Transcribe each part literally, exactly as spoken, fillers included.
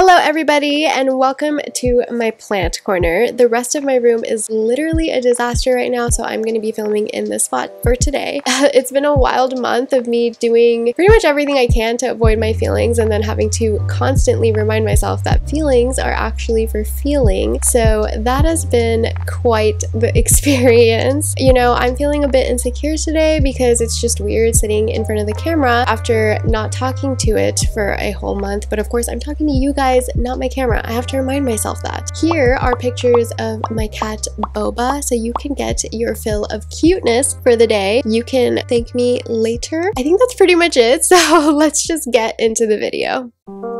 Hello everybody and welcome to my plant corner. The rest of my room is literally a disaster right now, so I'm going to be filming in this spot for today. It's been a wild month of me doing pretty much everything I can to avoid my feelings and then having to constantly remind myself that feelings are actually for feeling. So that has been quite the experience. You know, I'm feeling a bit insecure today because it's just weird sitting in front of the camera after not talking to it for a whole month. But of course, I'm talking to you guys, not my camera. I have to remind myself that. Here are pictures of my cat Boba, so you can get your fill of cuteness for the day. You can thank me later. I think that's pretty much it, so let's just get into the video.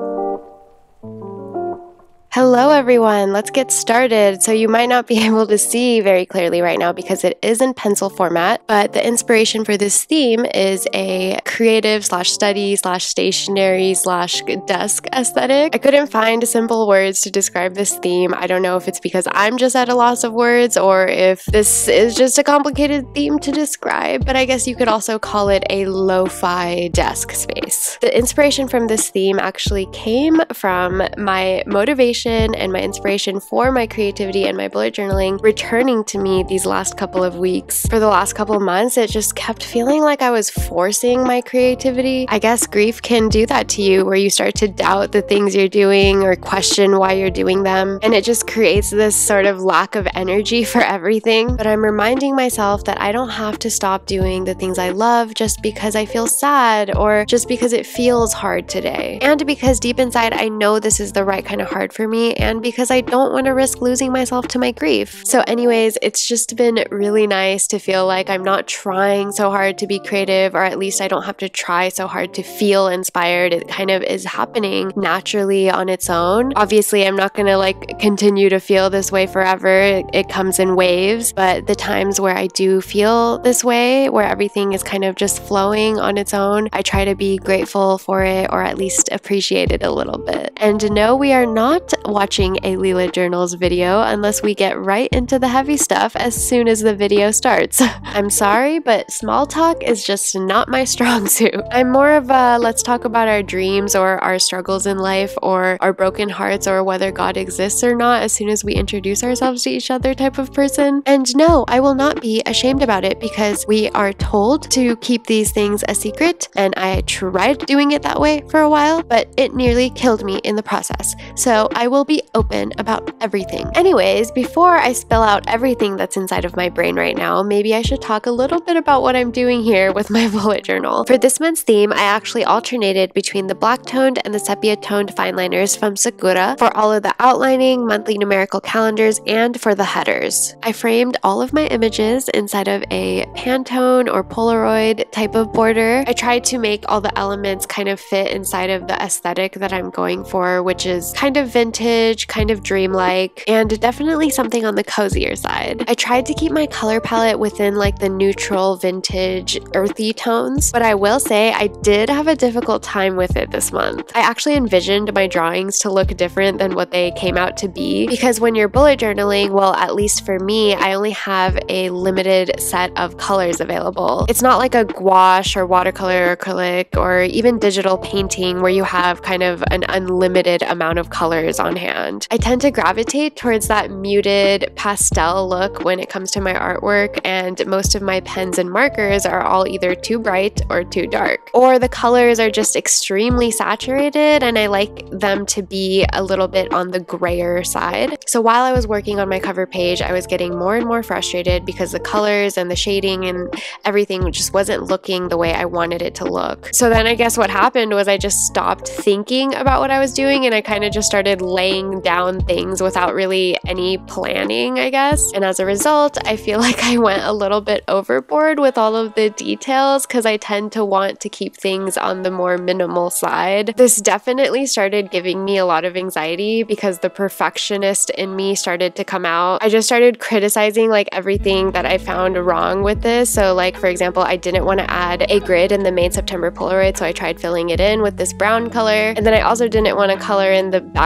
Hello everyone, let's get started. So you might not be able to see very clearly right now because it is in pencil format, but the inspiration for this theme is a creative slash study slash stationery slash desk aesthetic. I couldn't find simple words to describe this theme. I don't know if it's because I'm just at a loss of words or if this is just a complicated theme to describe, but I guess you could also call it a lo-fi desk space. The inspiration from this theme actually came from my motivation and my inspiration for my creativity and my bullet journaling returning to me these last couple of weeks. For the last couple of months, it just kept feeling like I was forcing my creativity. I guess grief can do that to you, where you start to doubt the things you're doing or question why you're doing them, and it just creates this sort of lack of energy for everything. But I'm reminding myself that I don't have to stop doing the things I love just because I feel sad or just because it feels hard today. And because deep inside I know this is the right kind of hard for me me and because I don't want to risk losing myself to my grief. So anyways, it's just been really nice to feel like I'm not trying so hard to be creative, or at least I don't have to try so hard to feel inspired. It kind of is happening naturally on its own. Obviously, I'm not gonna like continue to feel this way forever. It, it comes in waves, but the times where I do feel this way, where everything is kind of just flowing on its own, I try to be grateful for it, or at least appreciate it a little bit. And no, we are not watching a Leela Journals video unless we get right into the heavy stuff as soon as the video starts. I'm sorry, but small talk is just not my strong suit. I'm more of a let's talk about our dreams or our struggles in life or our broken hearts or whether God exists or not as soon as we introduce ourselves to each other type of person. And no, I will not be ashamed about it because we are told to keep these things a secret, and I tried doing it that way for a while, but it nearly killed me in the process. So I will be open about everything. Anyways, before I spill out everything that's inside of my brain right now, maybe I should talk a little bit about what I'm doing here with my bullet journal. For this month's theme, I actually alternated between the black toned and the sepia toned fine liners from Sakura for all of the outlining, monthly numerical calendars, and for the headers. I framed all of my images inside of a Pantone or Polaroid type of border. I tried to make all the elements kind of fit inside of the aesthetic that I'm going for, which is kind of vintage, kind of dreamlike, and definitely something on the cozier side. I tried to keep my color palette within like the neutral, vintage, earthy tones, but I will say I did have a difficult time with it this month. I actually envisioned my drawings to look different than what they came out to be because when you're bullet journaling, well, at least for me, I only have a limited set of colors available. It's not like a gouache or watercolor or acrylic or even digital painting where you have kind of an unlimited amount of colors on hand. I tend to gravitate towards that muted pastel look when it comes to my artwork, and most of my pens and markers are all either too bright or too dark, or the colors are just extremely saturated and I like them to be a little bit on the grayer side. So while I was working on my cover page, I was getting more and more frustrated because the colors and the shading and everything just wasn't looking the way I wanted it to look. So then I guess what happened was I just stopped thinking about what I was doing and I kind of just started laying down things without really any planning, I guess. And as a result, I feel like I went a little bit overboard with all of the details because I tend to want to keep things on the more minimal side. This definitely started giving me a lot of anxiety because the perfectionist in me started to come out. I just started criticizing like everything that I found wrong with this. So like, for example, I didn't want to add a grid in the May September Polaroid, so I tried filling it in with this brown color. And then I also didn't want to color in the background of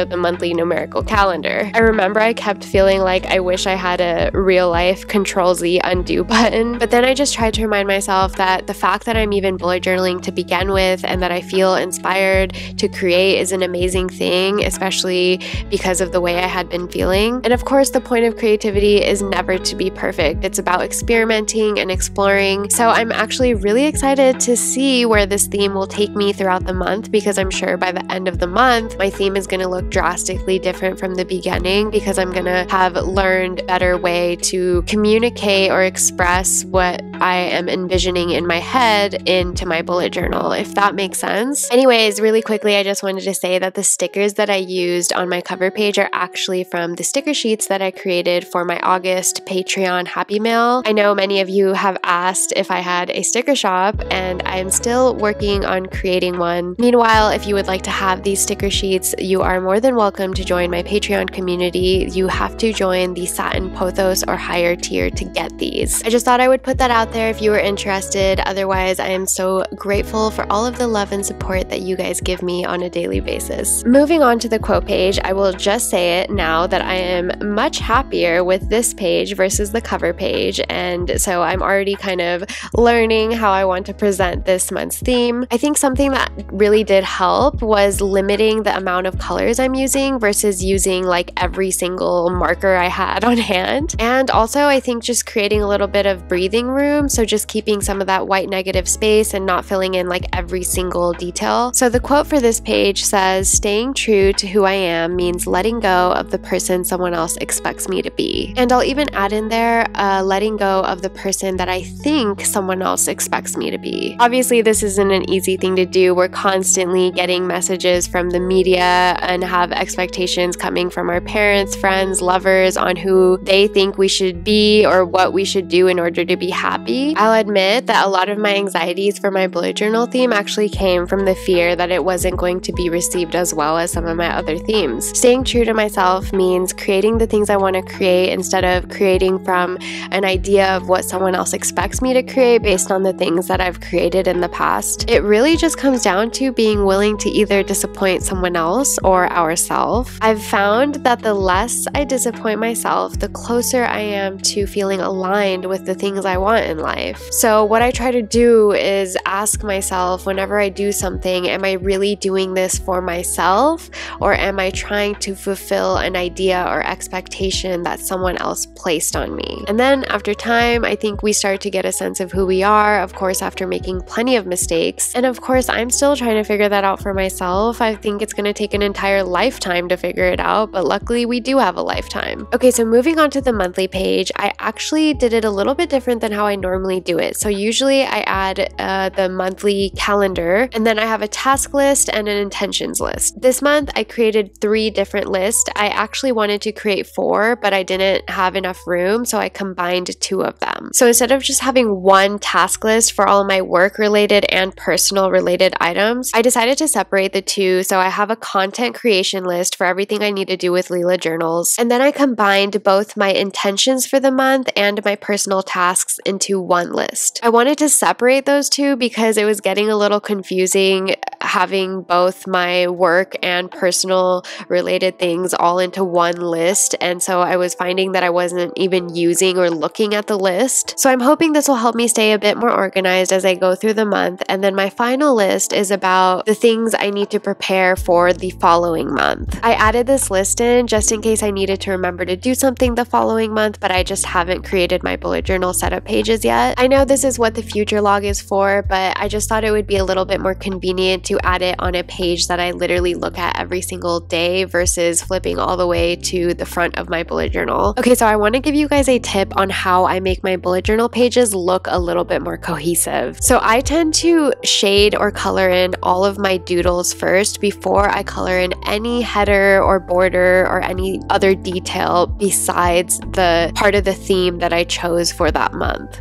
the monthly numerical calendar. I remember I kept feeling like I wish I had a real life Control Z undo button, but then I just tried to remind myself that the fact that I'm even bullet journaling to begin with and that I feel inspired to create is an amazing thing, especially because of the way I had been feeling. And of course, the point of creativity is never to be perfect. It's about experimenting and exploring. So I'm actually really excited to see where this theme will take me throughout the month, because I'm sure by the end of the month, my theme is going to look drastically different from the beginning, because I'm going to have learned a better way to communicate or express what I am envisioning in my head into my bullet journal, if that makes sense. Anyways, really quickly, I just wanted to say that the stickers that I used on my cover page are actually from the sticker sheets that I created for my August Patreon Happy Mail. I know many of you have asked if I had a sticker shop, and I'm still working on creating one. Meanwhile, if you would like to have these sticker sheets, you are more than welcome to join my Patreon community. You have to join the Satin Pothos or higher tier to get these. I just thought I would put that out there if you were interested. Otherwise, I am so grateful for all of the love and support that you guys give me on a daily basis. Moving on to the quote page, I will just say it now that I am much happier with this page versus the cover page, and so I'm already kind of learning how I want to present this month's theme. I think something that really did help was limiting the amount of colors I'm using versus using like every single marker I had on hand. And also, I think just creating a little bit of breathing room, so just keeping some of that white negative space and not filling in like every single detail. So the quote for this page says, "Staying true to who I am means letting go of the person someone else expects me to be." And I'll even add in there, uh, letting go of the person that I think someone else expects me to be. Obviously, this isn't an easy thing to do. We're constantly getting messages from the media and have expectations coming from our parents, friends, lovers on who they think we should be or what we should do in order to be happy. I'll admit that a lot of my anxieties for my bullet journal theme actually came from the fear that it wasn't going to be received as well as some of my other themes. Staying true to myself means creating the things I want to create instead of creating from an idea of what someone else expects me to create based on the things that I've created in the past. It really just comes down to being willing to either disappoint someone else or ourselves. I've found that the less I disappoint myself, the closer I am to feeling aligned with the things I want in life. So what I try to do is ask myself whenever I do something, am I really doing this for myself, or am I trying to fulfill an idea or expectation that someone else placed on me? And then after time, I think we start to get a sense of who we are, of course, after making plenty of mistakes. And of course, I'm still trying to figure that out for myself. I think it's going to take an entire lifetime to figure it out, but luckily we do have a lifetime. Okay, so moving on to the monthly page, I actually did it a little bit different than how I normally do it. So usually I add uh, the monthly calendar, and then I have a task list and an intentions list. This month I created three different lists. I actually wanted to create four, but I didn't have enough room, so I combined two of them. So instead of just having one task list for all of my work related and personal related items, I decided to separate the two. So I have a content creation list for everything I need to do with Leela Journals, and then I combined both my intentions for the month and my personal tasks into one list. I wanted to separate those two because it was getting a little confusing having both my work and personal related things all into one list, and so I was finding that I wasn't even using or looking at the list. So I'm hoping this will help me stay a bit more organized as I go through the month. And then my final list is about the things I need to prepare for the following month. I added this list in just in case I needed to remember to do something the following month, but I just haven't created my bullet journal setup pages yet. I know this is what the future log is for, but I just thought it would be a little bit more convenient to add it on a page that I literally look at every single day versus flipping all the way to the front of my bullet journal. Okay, so I want to give you guys a tip on how I make my bullet journal pages look a little bit more cohesive. So I tend to shade or color in all of my doodles first before I color in any header or border or any other detail besides the part of the theme that I chose for that month. And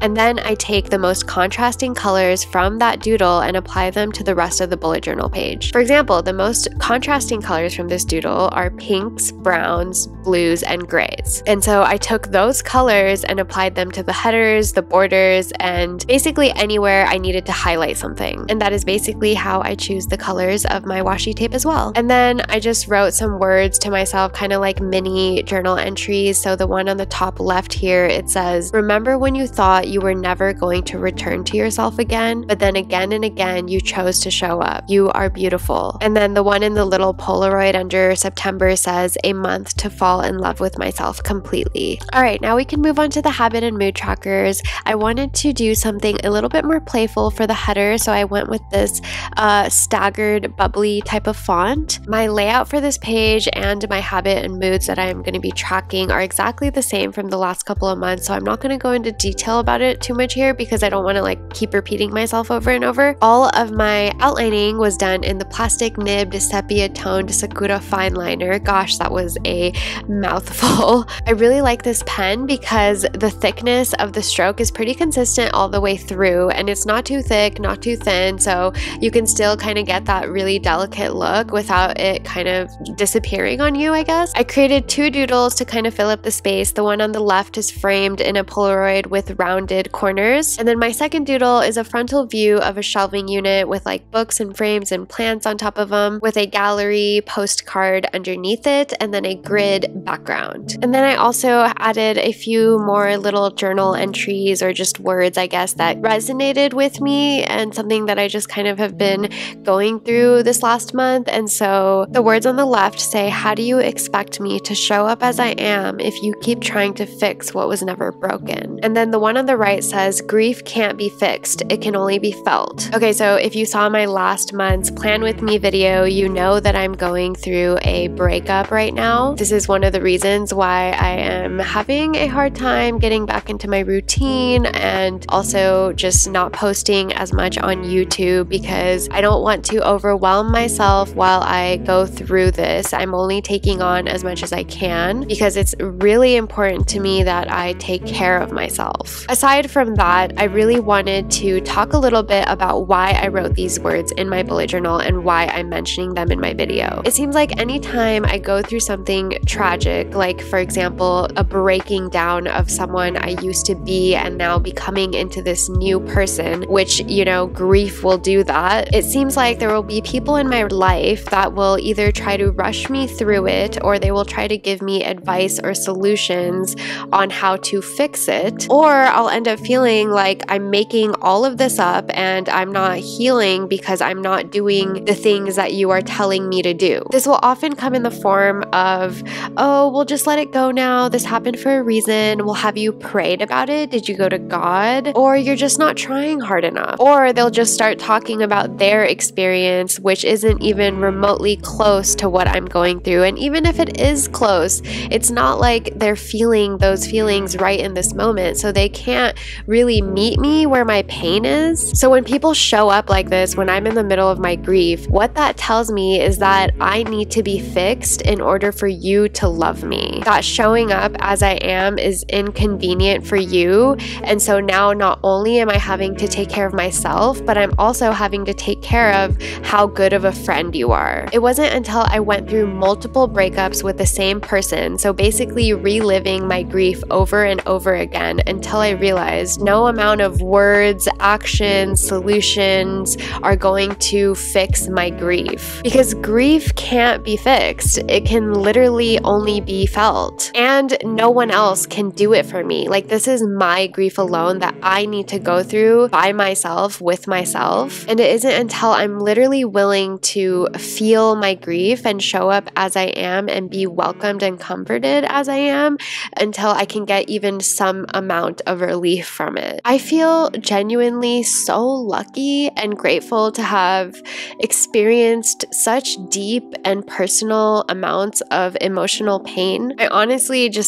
And then I take the most contrasting colors from that doodle and apply them to the rest of the bullet journal page. For example, the most contrasting colors from this doodle are pinks, browns, blues, and grays. And so I took those colors and applied them to the headers, the borders, and basically anywhere I needed to highlight something. And that is basically how I choose the colors of my washi tape as well. And then I just wrote some words to myself, kind of like mini journal entries. So the one on the top left here, it says, "Remember when you thought you were never going to return to yourself again, but then again and again you chose to show up. You are beautiful." And then the one in the little Polaroid under September says, "A month to fall in love with myself completely." All right, now we can move on to the habit and mood trackers. I wanted to do something a little bit more playful for the header, so I went with this uh, staggered, bubbly type of font. My layout for this page and my habit and moods that I'm going to be tracking are exactly the same from the last couple of months, so I'm not going to go into detail about it too much here because I don't want to like keep repeating myself over and over. All of my outlining was done in the plastic nibbed sepia toned Sakura fine liner. Gosh, that was a mouthful. I really like this pen because the thickness of the stroke is pretty consistent all the way through, and it's not too thick, not too thin, so you can still kind of get that really delicate look without it kind of disappearing on you, I guess. I created two doodles to kind of fill up the space. The one on the left is framed in a Polaroid with rounded corners, and then my second doodle is a frontal view of a shelving unit with like books and frames and plants on top of them, with a gallery postcard underneath it, and then a grid background. And then I also added a few more little journal entries, or just words, I guess, that resonated with me and something that I just kind of have been going through this last month. And so the words on the left say, "How do you expect me to show up as I am if you keep trying to fix what was never broken?" And then the one on the right says, "Grief can't be fixed, it can only be felt." Okay, so if you saw my last month's Plan With Me video, you know that I'm going through a breakup right now. This is one of the reasons why I am having a hard time getting back into my routine, and also just not posting as much on YouTube because I don't want to overwhelm myself while I go through this. I'm only taking on as much as I can because it's really important to me that I take care of myself. Aside from that, I really wanted to talk a little bit about why I wrote these words in my bullet journal and why I'm mentioning them in my video. It seems like anytime I go through something tragic, like for example, a breaking down of someone I used to be and now becoming into this new person, which, you know, grief will do that. It seems like there will be people in my life that will either try to rush me through it, or they will try to give me advice or solutions on how to fix it, or I'll end up feeling like I'm making all of this up and I'm not healing because I'm not doing the things that you are telling me to do. This will often come in the form of, "Oh, we'll just let it go now. This happened for a reason. Well, have you prayed about it? Did you go to God? Or you're just not trying hard enough." Or they'll just start talking about their experience, which isn't even remotely close to what I'm going through. And even if it is close, it's not like they're feeling those feelings right in this moment. So they can't really meet me where my pain is. So when people show up like this, when I'm in the middle of my grief, what that tells me is that I need to be fixed in order for you to love me. That showing up as I am is inconvenient for you. And so now not only am I having to take care of myself, but I'm also having to take care of how good of a friend you are. It wasn't until I went through multiple breakups with the same person, so basically reliving my grief over and over again, until I realized no amount of words, actions, solutions are going to fix my grief. Because grief can't be fixed. It can literally only be felt. And no one else can do it for me. Like, this is my grief alone that I need to go through by myself, with myself. And it isn't until I'm literally willing to feel my grief and show up as I am and be welcomed and comforted as I am, until I can get even some amount of relief from it. I feel genuinely so lucky and grateful to have experienced such deep and personal amounts of emotional pain. I honestly just like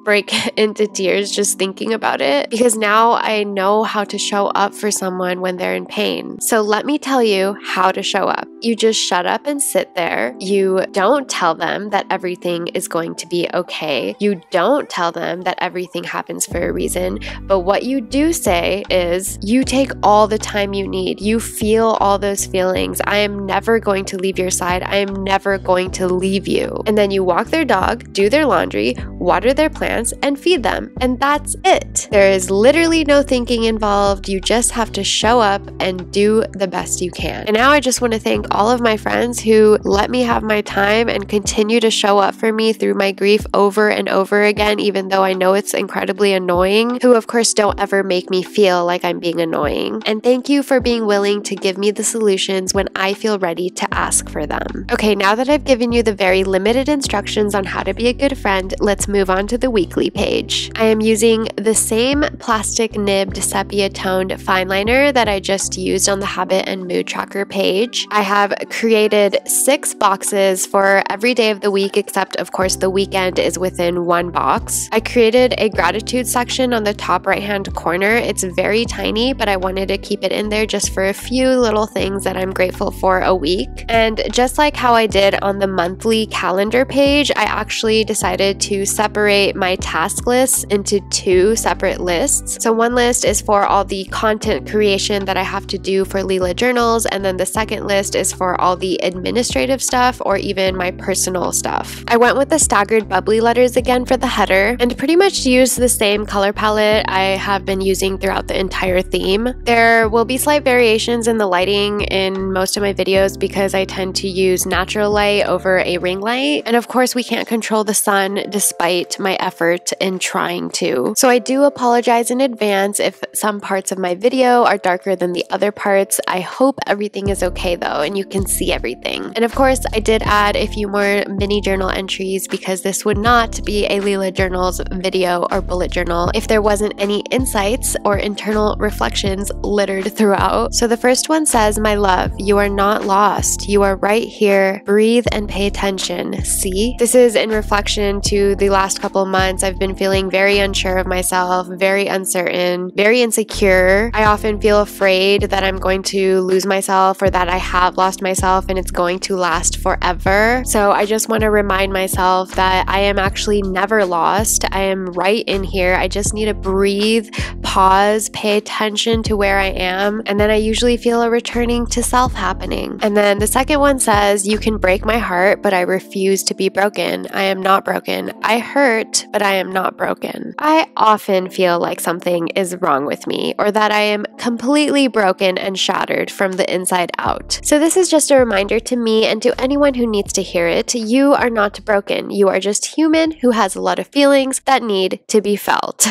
break into tears just thinking about it, because now I know how to show up for someone when they're in pain. So let me tell you how to show up. You just shut up and sit there. You don't tell them that everything is going to be okay. You don't tell them that everything happens for a reason. But what you do say is, you take all the time you need. You feel all those feelings. I am never going to leave your side. I am never going to leave you. And then you walk their dog, do their laundry, water their plants, and feed them. And that's it. There is literally no thinking involved. You just have to show up and do the best you can. And now I just want to thank all of my friends who let me have my time and continue to show up for me through my grief over and over again, even though I know it's incredibly annoying, who of course don't ever make me feel like I'm being annoying. And thank you for being willing to give me the solutions when I feel ready to ask for them. Okay, now that I've given you the very limited instructions on how to be a good friend, let's move on to the weekly page. I am using the same plastic nibbed sepia toned fine liner that I just used on the habit and mood tracker page. I have created six boxes for every day of the week, except of course the weekend is within one box. I created a gratitude section on the top right hand corner. It's very tiny, but I wanted to keep it in there just for a few little things that I'm grateful for a week. And just like how I did on the monthly calendar page, I actually decided to separate my task lists into two separate lists. So one list is for all the content creation that I have to do for Lila Journals, and then the second list is for all the administrative stuff or even my personal stuff. I went with the staggered bubbly letters again for the header and pretty much used the same color palette I have been using throughout the entire theme. There will be slight variations in the lighting in most of my videos because I tend to use natural light over a ring light, and of course we can't control the sun despite my effort in trying to. So I do apologize in advance if some parts of my video are darker than the other parts. I hope everything is okay though and you can see everything. And of course I did add a few more mini journal entries because this would not be a Lila Journals video or bullet journal if there wasn't any insights or internal reflections littered throughout. So the first one says, "My love, you are not lost. You are right here. Breathe and pay attention. See?" This is in reflection to the last couple of months. I've been feeling very unsure of myself, very uncertain, very insecure. I often feel afraid that I'm going to lose myself or that I have lost myself and it's going to last forever. So I just want to remind myself that I am actually never lost. I am right in here. I just need to breathe, pause, pay attention to where I am, and then I usually feel a returning to self happening. And then the second one says, "You can break my heart, but I refuse to be broken. I am not broken. I hurt, but I am not broken." I often feel like something is wrong with me or that I am completely broken and shattered from the inside out. So this is just a reminder to me and to anyone who needs to hear it. You are not broken. You are just human who has a lot of feelings that need to be felt.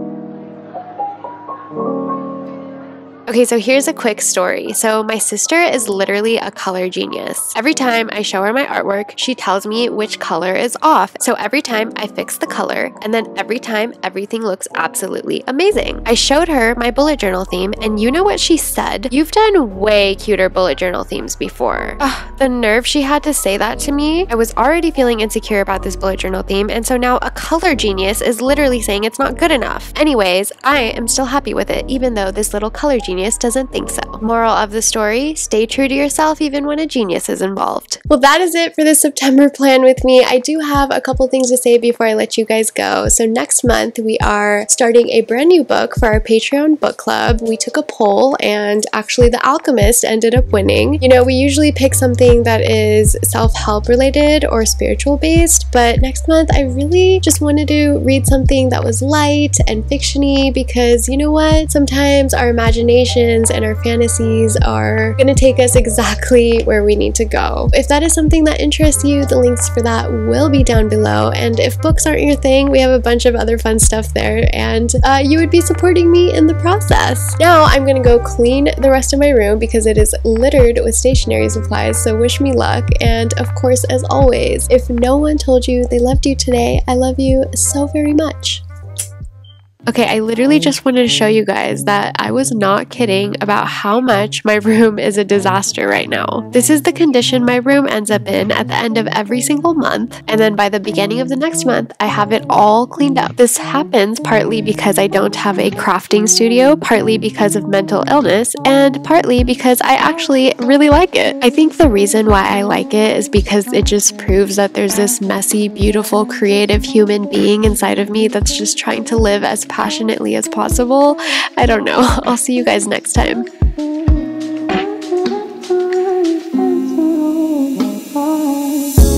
Okay, so here's a quick story. So my sister is literally a color genius. Every time I show her my artwork, she tells me which color is off. So every time I fix the color, and then every time everything looks absolutely amazing. I showed her my bullet journal theme, and you know what she said? "You've done way cuter bullet journal themes before." Ugh, the nerve she had to say that to me. I was already feeling insecure about this bullet journal theme, and so now a color genius is literally saying it's not good enough. Anyways, I am still happy with it, even though this little color genius doesn't think so. Moral of the story, stay true to yourself even when a genius is involved. Well, that is it for the September plan with me. I do have a couple things to say before I let you guys go. So next month we are starting a brand new book for our Patreon book club. We took a poll and actually The Alchemist ended up winning. You know, we usually pick something that is self-help related or spiritual based, but next month I really just wanted to read something that was light and fiction-y because you know what? Sometimes our imagination and our fantasies are going to take us exactly where we need to go. If that is something that interests you, the links for that will be down below. And if books aren't your thing, we have a bunch of other fun stuff there, and uh, you would be supporting me in the process. Now I'm going to go clean the rest of my room because it is littered with stationery supplies, so wish me luck. And of course, as always, if no one told you they loved you today, I love you so very much. Okay, I literally just wanted to show you guys that I was not kidding about how much my room is a disaster right now. This is the condition my room ends up in at the end of every single month, and then by the beginning of the next month, I have it all cleaned up. This happens partly because I don't have a crafting studio, partly because of mental illness, and partly because I actually really like it. I think the reason why I like it is because it just proves that there's this messy, beautiful, creative human being inside of me that's just trying to live as passionately as possible. I don't know. I'll see you guys next time.